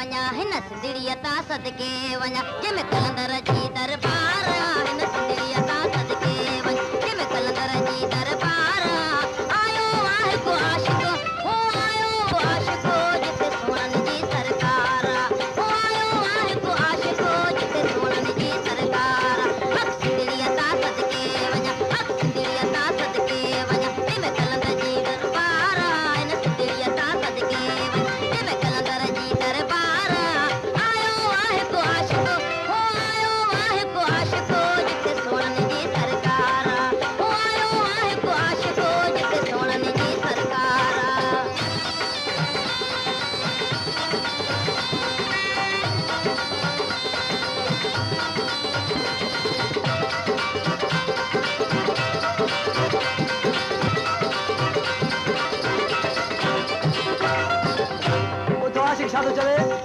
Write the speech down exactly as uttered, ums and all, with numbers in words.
वञा हिन सिंधड़ीअ तां सदके वञा जंहिंमें कलंदर जी दरबार हिन सिंधड़ीअ तां सदके वञा जंहिंमें कलंदर जी दरबार आयो आहे को आशिक हो आयो आशिको जिते सोननि जी सरकार हो आयो आहे को आशिको जिते सोननि जी सरकार हक सिंधड़ीअ तां सदके वञा हक सिंधड़ीअ तां सदके वञा जंहिंमें कलंदर जी दरबार हिन सिंधड़ीअ तां सदके वञा जंहिंमें कलंदर जी दरबार आयो आहे को आशिक हो आयो आहे को आशिको जिते सोननि जी सरकार हो आयो आहे को आशिको जिते सोननि जी सरकार वो तो आशिक छा थो चवे